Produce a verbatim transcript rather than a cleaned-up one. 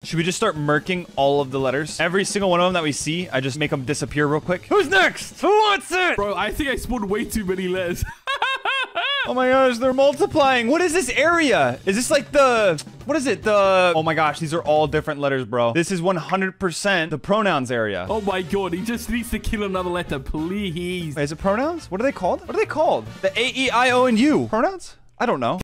Should we just start murking all of the letters? Every single one of them that we see, I just make them disappear real quick. Who's next? Who wants it? Bro, I think I spawned way too many letters. Oh my gosh, they're multiplying. What is this area? Is this like the... What is it? The... Oh my gosh, these are all different letters, bro. This is one hundred percent the pronouns area. Oh my god, he just needs to kill another letter, please. Wait, is it pronouns? What are they called? What are they called? The A, E, I, O, and U. Pronouns? I don't know.